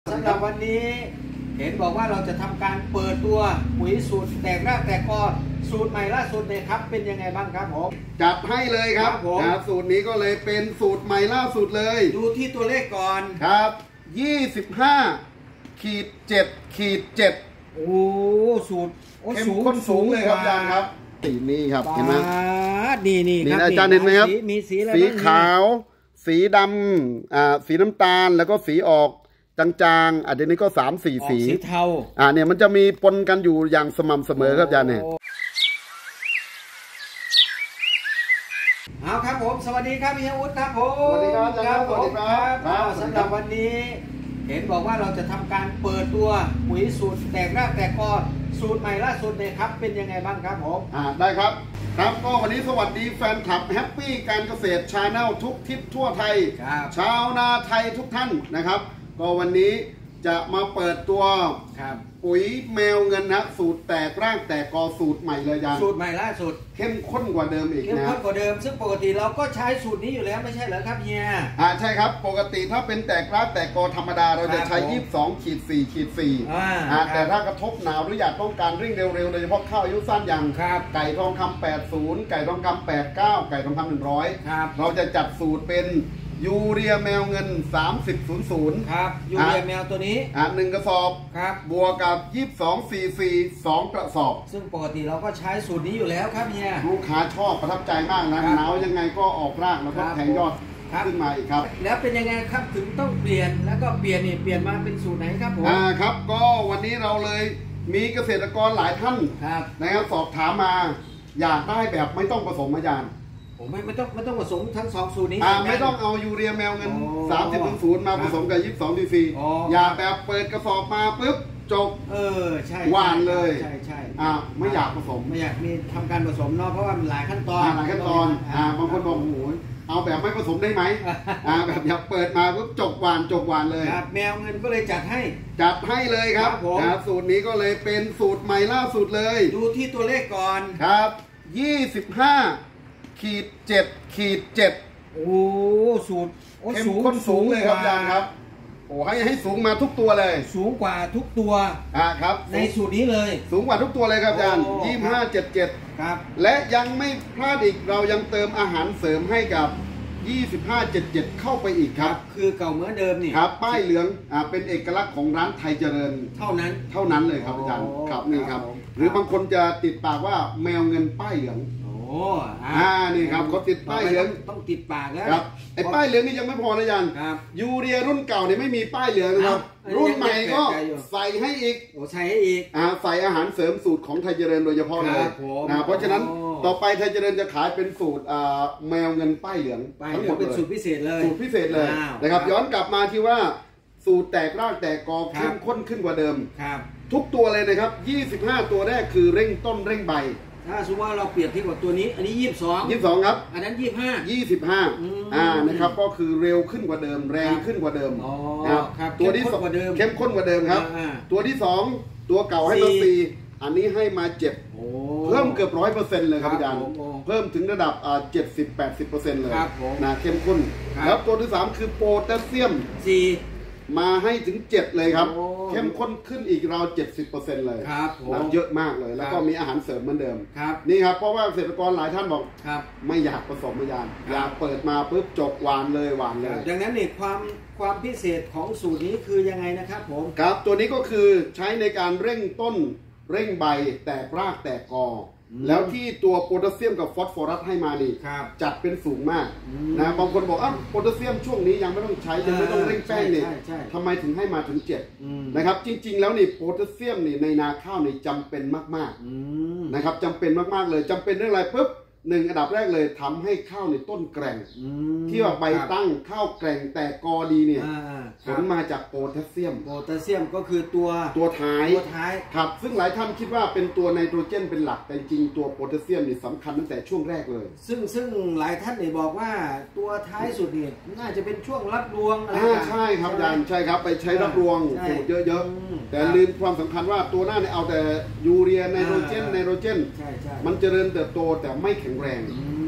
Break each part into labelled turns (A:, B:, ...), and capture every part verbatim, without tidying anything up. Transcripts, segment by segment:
A: สำหรับวันนี้เห็นบอกว่าเราจะทำการเปิดตัวปุ๋ยสูตรแตกรากแตกกอสูตรใหม่ล่าสุดเลยครับเป็นยังไงบ้างครับผม
B: จัดให้เลยครับนะสูตรนี้ก็เลยเป็นสูตรใหม่ล่าสุดเลย
A: ดูที่ตัวเลขก่อน
B: ครับยี่สิบห้าขีดเจ็ดขีดเจ็ด
A: โอ้สูตร
B: เข้มข้นสูงเลยครับอาจารย์ครับสีนี้ครับเห็นไหม
A: นี่นี่
B: ครับอาจารย์เห็นไหมครับ
A: มีสีอะไร
B: สีขาวสีดำอ่าสีน้ำตาลแล้วก็สีออกจางๆอ่ะเดี๋ยวนี้ก็สามสี่สี
A: สีเทา
B: อ่าเนี่ยมันจะมีปนกันอยู่อย่างสม่ำเสมอครับอาจารย์เนี่ย
A: เอาครับผมสวัสดีครับพี่อุ๊ดครับผม
B: สวัสดีครับอาจารย์สวัสดีครับ
A: สำหรับวันนี้เห็นบอกว่าเราจะทำการเปิดตัวปุ๋ยสูตรแตกรากแตกกอสูตรใหม่ล่าสุดเลยครับเป็นยังไงบ้างครับผม
B: อ่าได้ครับครับก็วันนี้สวัสดีแฟนคลับแฮปปี้การเกษตรชาแนลทุกทิศทั่วไทยชาวนาไทยทุกท่านนะครับก็วันนี้จะมาเปิดตัวปุ๋ยแมวเงินนะสูตรแตกรากแตกกอสูตรใหม่เลยยัน
A: สูตรใหม่ล่าสุด
B: เข้มข้นกว่าเดิมอีกนะ
A: เข้มข้นกว่าเดิมซึ่งปกติเราก็ใช้สูตรนี้อยู่แล้วไม่ใช่เหรอครับเฮีย
B: อ่าใช่ครับปกติถ้าเป็นแตกรากแตกกอธรรมดาเราจะใช้ยี่สิบสองขีดสี่ขีดสี่อ่าแต่ถ้ากระทบหนาวหรืออยากต้องการเร่งเร็วๆโดยเฉพาะข้าวอายุสั้นอย่างไก่ทองคำแปดสิบไก่ทองคำแปดสิบเก้าไก่ทองคำหนึ่งร้อยเราจะจัดสูตรเป็นยูเรียแมวเงินสามสิบศูนย์ศูนย์
A: ครับยูเรียแมวตัวนี้
B: อ่าหนึ่งกระสอบ
A: ครับ
B: บวกกับยี่สิบสองซีซีสองกระสอบ
A: ซึ่งปกติเราก็ใช้สูตรนี้อยู่แล้วครับเฮีย
B: ลูกค้าชอบประทับใจมากนะหนาวยังไงก็ออกรากแล้วก็แทงยอดขึ้นมาอีกครับ
A: แล้วเป็นยังไงครับถึงต้องเปลี่ยนแล้วก็เปลี่ยนนี่เปลี่ยนมาเป็นสูตรไหนครับผม
B: อ่าครับก็วันนี้เราเลยมีเกษตรกรหลายท่านนะครับสอบถามมาอยากได้แบบไม่ต้องผสมอาจารย์
A: ไม่ไม่ต้องไม่ต้องผสมทั้งสองสูตรนี้
B: อ่าไม่ต้องเอายูเรียแมวเงินสามสิบศูนย์มาผสมกับยี่สิบสองซีซีอยากแบบเปิดกระสอบมาปุ๊บจบ
A: เออใช่
B: หวานเลย
A: ใช่ใช่
B: อ่าไม่อยากผสม
A: ไม่อยากมีทำการผสมเนาะเพราะว่ามันหลายขั้นตอน
B: หลายขั้นตอนอ่าบางคนบอกโอ้โหเอาแบบไม่ผสมได้ไหมอ่าแบบอยากเปิดมาปุ๊บจบหวานจบหวานเลย
A: แมวเงินก็เลยจัดให้
B: จัดให้เลยครับสูตรนี้ก็เลยเป็นสูตรใหม่ล่าสุดเลย
A: ดูที่ตัวเลขก่อน
B: ครับยี่สิบห้าขีดเจ็ดขีดเจ็ด
A: โอ้สูตร
B: เข้มข้นสูงเลยครับอาจารย์ครับโอ้ให้ให้สูงมาทุกตัวเลย
A: สูงกว่าทุกตัว
B: อ่าครับ
A: ในสูตรนี้เลย
B: สูงกว่าทุกตัวเลยครับอาจารย์ยี่สิบห้าเจ็ดเจ็ด
A: ครับ
B: และยังไม่พลาดอีกเรายังเติมอาหารเสริมให้กับยี่สิบห้าเจ็ดเจ็ดเข้าไปอีกครับ
A: คือเก่าเหมือนเดิมนี่
B: ครับป้ายเหลืองอ่าเป็นเอกลักษณ์ของร้านไทยเจริญ
A: เท่านั้น
B: เท่านั้นเลยครับอาจารย์ครับนี่ครับหรือบางคนจะติดปากว่าแมวเงินป้ายเหลือง
A: โอ้
B: อ่านี่ครับเขาติดป้ายเหลือง
A: ต้องติดปากแล้ว
B: ครับไอ้ป้ายเหลืองนี่ยังไม่พอนะยันยูเรียรุ่นเก่าเนี่ยไม่มีป้ายเหลืองนะครับรุ่นใหม่ก็ใส่ให้อีก
A: โอ้ใส่ให้อีก
B: อ่าใส่อาหารเสริมสูตรของไทยเจริญโดยเฉพาะเลยนะเพราะฉะนั้นต่อไปไทยเจริญจะขายเป็นสูตรอ่าแมวเงินป้ายเหลือง
A: ทั้งหมดเป็นสูตรพิเศษเลย
B: สูตรพิเศษเลยนะครับย้อนกลับมาที่ว่าสูตรแตกรากแตกกอเข้มข้นขึ้นกว่าเดิมทุกตัวเลยนะครับยี่สิบห้าตัวแรกคือเร่งต้นเร่งใบ
A: ถ้าสมมติว่าเราเปรียบเทียบกับตัวนี้อันนี้ยี่สิบสอง
B: ยี่สิบสองครับ
A: อันนั้นยี่สิบห้า
B: ยี่สิบห้าอ่านะครับก็คือเร็วขึ้นกว่าเดิมแรงขึ้นกว่าเดิม
A: ครับ
B: ตัวที่สองเข้มข้นกว่าเดิมครับตัวที่สองตัวเก่าให้มาสี่อันนี้ให้มาเจ็ดเพิ่มเกือบร้อยเปอร์เซ็นต์เลยครับอาจารย์เพิ่มถึงระดับอ่าเจ็ดสิบแปดสิบเปอร์เซ็นต์เลยนะเข้มข้นแล้วตัวที่สามคือโพแทสเซียม
A: สี่
B: มาให้ถึงเจ็ดเลยครับเข้มข้นขึ้นอีกราว เจ็ดสิบเปอร์เซ็นต์ เลย
A: ครับ
B: เยอะมากเลยแล้วก็มีอาหารเสริมเหมือนเดิมนี่ครับเพราะว่าเกษตรกรหลายท่านบอกไม่อยากผสมไม่ยานอยากเปิดมาปุ๊บจบหวานเลยหวานเลย
A: ดังนั้นนี่ความความพิเศษของสูตรนี้คือยังไงนะครับผม
B: ครับตัวนี้ก็คือใช้ในการเร่งต้นเร่งใบแตกรากแตกกอแล้วที่ตัวโพแทสเซียมกับฟอสฟอรัสให้มานี่จัดเป็นสูงมากนะบางคนบอกอ่ะโพแทสเซียมช่วงนี้ยังไม่ต้องใช้ยังไม่ต้องเร่งแป้งนี่ทำไมถึงให้มาถึงเจ็ดนะครับจริงๆแล้วนี่โพแทสเซียมนี่ในนาข้าวนี่จำเป็นมากๆนะครับจำเป็นมากๆเลยจำเป็นเรื่องอะไรปุ๊บหนึ่งอันดับแรกเลยทำให้ข้าวในต้นแกร่งที่ว่าใบตั้งข้าวแกร่งแต่กอดีเนี่ยผลมาจากโพแทสเซียม
A: โพแทสเซียมก็คือตัว
B: ตัวท้าย
A: ตัวท้าย
B: ครับซึ่งหลายท่านคิดว่าเป็นตัวไนโตรเจนเป็นหลักแต่จริงตัวโพแทสเซียมนี่สำคัญตั้งแต่ช่วงแรกเลย
A: ซึ่งซึ่งหลายท่านเนี่ยบอกว่าตัวท้ายสุดเนี่ยน่าจะเป็นช่วงรับรวงอะไร
B: ใช่ครับยันใช่ครับไปใช้รับรวงสูตรเยอะๆแต่ลืมความสำคัญว่าตัวหน้าเนี่ยเอาแต่ยูเรียไนโตรเจนไนโตรเจนมันเจริญเติบโตแต่ไม่แข็งแรง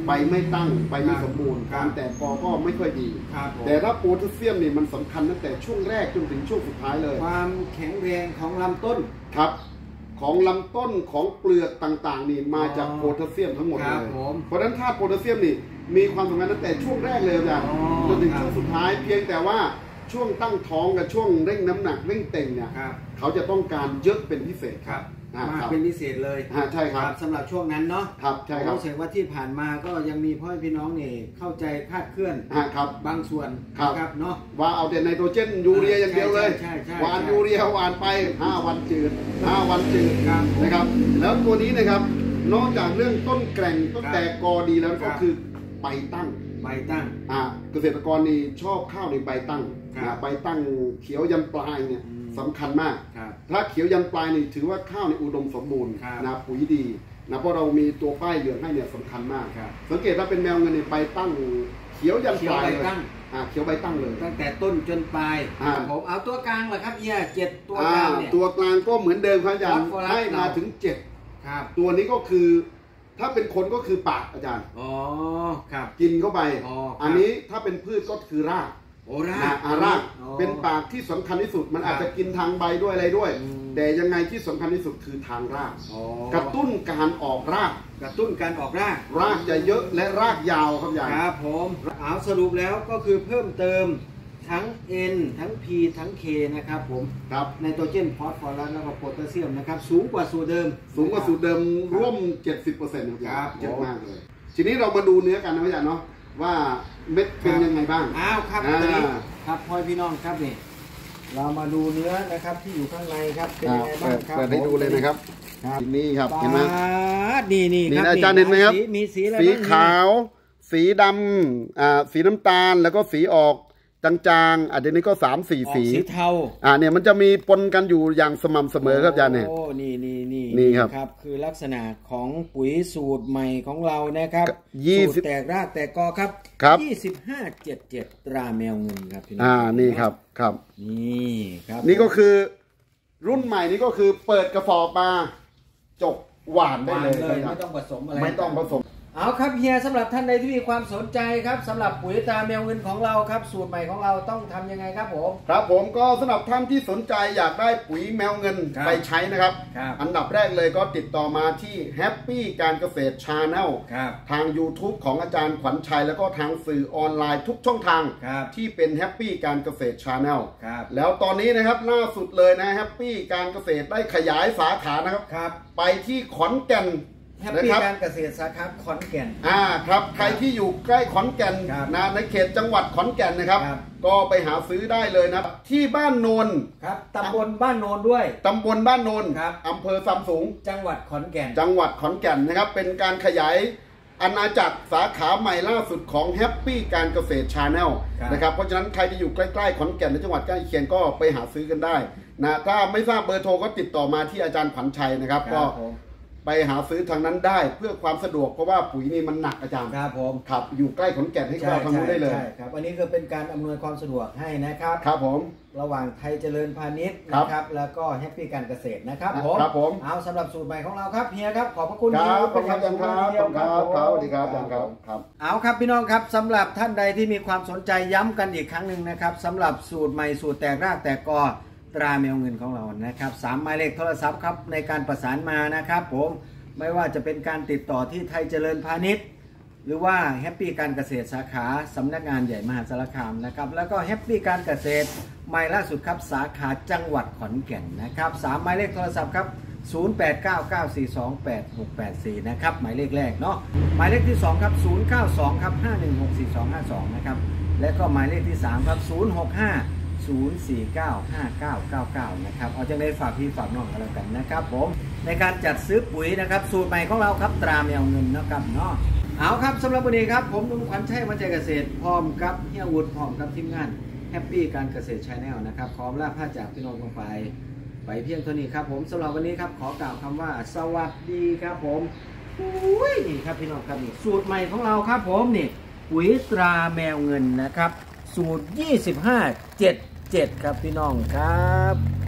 B: ใบไม่ตั้งใบไม่สมบูรณ์การแตกกอก็ไม่ค่อยดีแต่ถ้าโพแทสเซียมนี่มันสำคัญตั้งแต่ช่วงแรกจนถึงช่วงสุดท้ายเลย
A: ความแข็งแรงของลำต้น
B: ครับของลำต้นของเปลือกต่างๆนี่มาจากโพแทสเซียมทั้งหมดเลยเพราะฉะนั้นธาตุโพแทสเซียมนี่มีความสำคัญตั้งแต่ช่วงแรกเลยจ้ะจนถึงช่วงสุดท้ายเพียงแต่ว่าช่วงตั้งท้องกับช่วงเร่งน้ำหนักเร่งเต่งเนี่ยเขาจะต้องการเยอะเป็นพิเศษ
A: ครับมากเป็นพิเศษเลย
B: ใช่ครับ
A: สำหรับช่วงนั้นเนาะ
B: ครับใช่ครับ
A: เห็นว่าที่ผ่านมาก็ยังมีพ่อพี่น้องเนี่ยเข้าใจคาดเคลื่อน
B: ครับ
A: บางส่วนครับเนาะ
B: ว่าเอาแต่ไนโตรเจนยูเรียอย่างเดียวเลยหวานยูเรียหวานไปห้าวันจืดห้าวันจืดนะครับแล้วตัวนี้นะครับนอกจากเรื่องต้นแกร่งต้นแตกกอดีแล้วก็คือใบตั้ง
A: ใบตั้ง
B: อ่าเกษตรกรนี่ชอบข้าวในใบตั้งนะใบตั้งเขียวยันปลายเนี่ยสำคัญมากถ้าเขียวยันปลายนี่ถือว่าข้าวในอุดมสมบูรณ์นะปุ๋ยดีนะเพราะเรามีตัวป้ายเหลืองให้เนี่ยสำคัญมากสังเกตถ้าเป็นแมวเงินในใบตั้งเขียวยันปลายเลยอ่าเขียวใบตั้งเลย
A: ตั้งแต่ต้นจนปลายผมเอาตัวกลางเหรอครับเฮียเจ็ดตัว
B: กลางเนี่ยตัวกลางก็เหมือนเดิมครับอาจารย์ให้มาถึงเจ็ดตัวนี้ก็คือถ้าเป็นคนก็คือปากอาจารย์
A: อ๋อครับ
B: กินเข้าไปอันนี้ถ้าเป็นพืชก็คือราก
A: โอ้ราก
B: อารากเป็นปากที่สำคัญที่สุดมันอาจจะกินทางใบด้วยอะไรด้วยแต่ยังไงที่สำคัญที่สุดคือทางรากกระตุ้นการออกราก
A: กระตุ้นการออกราก
B: รากจะเยอะและรากยาวครับอย่าง
A: ครับผมเอาสรุปแล้วก็คือเพิ่มเติมทั้ง N ทั้ง P ทั้ง K นะครับผม
B: ครับ
A: ไนโตรเจนฟอสฟอรัสแล้วก็โพแทสเซียมนะครับสูงกว่าสูตรเดิม
B: สูงกว่าสูตรเดิมร่วม เจ็ดสิบเปอร์เซ็นต์ ครับเยอะมากเลยทีนี้เรามาดูเนื้อกันนะพี่อาจารย์เนาะว่าเม็ดเป็นยังไงบ้าง
A: อ้าวครับครับพ่อพี่น้องครับนี่เรามาดูเนื้อนะครับที่อยู่ข้างในครับเป็นยังไงบ้างครับ
B: เปิดให้ดูเลยนะครับทีนี้ครับเห็นไหม
A: นี่นี่
B: ครับอาจารย์เห็นไหมครับมีสีอะไรสีขาวสีดำอ่าสีน้ำตาลแล้วก็สีออกจางๆอันนี้ก็สามสี่สี
A: สีเทา
B: อ่าเนี่ยมันจะมีปนกันอยู่อย่างสม่ำเสมอครับอาจารย์เนี่ย
A: โอ้นี่นี่นี่
B: นี่ครับ
A: ครับคือลักษณะของปุ๋ยสูตรใหม่ของเรานะครับสูตรแตกรากแตกกอครับยี่สิบห้าเจ็ดเจ็ดตราแมวเงินครับพี่น้อง
B: อ่านี่ครับครับ
A: นี่ครับ
B: นี่ก็คือรุ่นใหม่นี่ก็คือเปิดกระสอบมาจบหวานได้เลย
A: ไม่ต้องผสมอะไร
B: ไม่ต้องผสม
A: เอาครับเฮียสำหรับท่านใดที่มีความสนใจครับสำหรับปุ๋ยตราแมวเงินของเราครับสูตรใหม่ของเราต้องทำยังไงครับผม
B: ครับผมก็สำหรับท่านที่สนใจอยากได้ปุ๋ยแมวเงินไปใช้นะครับอันดับแรกเลยก็ติดต่อมาที่ Happy การเกษตร Channel ทาง YouTube ของอาจารย์ขวัญชัยแล้วก็ทางสื่อออนไลน์ทุกช่องทางที่เป็น Happy การเกษตร Channel แล้วตอนนี้นะครับล่าสุดเลยนะ Happy การเกษตรได้ขยายสาขานะครับไปที่ขอนแก่น
A: แฮปปี้การเกษตรสาขาขอนแก่น
B: อ่าครับใครที่อยู่ใกล้ขอนแก่นนะในเขตจังหวัดขอนแก่นนะครับก็ไปหาซื้อได้เลยนะที่บ้านโนน
A: ครับตำบลบ้านโนนด้วย
B: ตำบลบ้านโนนอำเภอซัมซุง
A: จังหวัดขอนแก่น
B: จังหวัดขอนแก่นนะครับเป็นการขยายอาณาจักรสาขาใหม่ล่าสุดของ Happy การเกษตร Channel นะครับเพราะฉะนั้นใครที่อยู่ใกล้ๆขอนแก่นในจังหวัดใกล้เคียงก็ไปหาซื้อกันได้นะถ้าไม่ทราบเบอร์โทรก็ติดต่อมาที่อาจารย์ขวัญชัยนะครับก็ไปหาซื้อทางนั้นได้เพื่อความสะดวกเพราะว่าปุ๋ยนี่มันหนักอาจารย์
A: ครับผม
B: ขับอยู่ใกล้ขอนแก่นให้เราทำนู้นได้เลย
A: ใช่ครับอันนี้ก็เป็นการอำนวยความสะดวกให้นะครับ
B: ครับผม
A: ระหว่างไทยเจริญพาณิชย์นะครับแล้วก็แฮปปี้การเกษตรนะครับผม
B: ครับผม
A: เอาสำหรับสูตรใหม่ของเราครับเฮียครับขอบพระคุณ
B: ครับขอบคุณครับขอบคุณครับสวัสดีครับอาจารย์ครับครับ
A: เอาครับพี่น้องครับสำหรับท่านใดที่มีความสนใจย้ำกันอีกครั้งหนึ่งนะครับสำหรับสูตรใหม่สูตรแตกรากแตกกอตราแมวเงินของเรานะครับสามหมายเลขโทรศัพท์ครับในการประสานมานะครับผมไม่ว่าจะเป็นการติดต่อที่ไทยเจริญพาณิชย์หรือว่าแฮปปี้การเกษตรสาขาสำนักงานใหญ่มหาสารคามนะครับแล้วก็แฮปปี้การเกษตรใหม่ล่าสุดครับสาขาจังหวัดขอนแก่นนะครับสามหมายเลขโทรศัพท์ครับศูนย์ แปด เก้า เก้า สี่ สอง แปด หก แปด สี่นะครับหมายเลขแรกเนาะหมายเลขที่สองครับศูนย์ เก้า สองครับห้าหนึ่งหก สี่ สอง ห้า สองนะครับและก็หมายเลขที่สามครับศูนย์ หก ห้า ศูนย์ สี่ เก้า ห้า เก้า เก้า เก้านะครับเอาจังได้ฝากพี่ฝากน้องกันแล้วกันนะครับผมในการจัดซื้อปุ๋ยนะครับสูตรใหม่ของเราครับตราแมวเงินนะครับเนาะเอาครับสำหรับวันนี้ครับผมลุงขวัญชัยมั่นใจเกษตรพร้อมกับเฮียวุฒิพร้อมกับทีมงานแฮปปี้การเกษตร Channel นะครับขอลาพาจากพี่น้องลงไปไปเพียงเท่านี้ครับผมสำหรับวันนี้ครับขอกล่าวคำว่าสวัสดีครับผมอุ้ยนี่ครับพี่น้องครับนี่สูตรใหม่ของเราครับผมนี่ปุ๋ยตราแมวเงินนะครับสูตรยี่สิบห้า เจ็ด เจ็ดครับพี่น้องครับ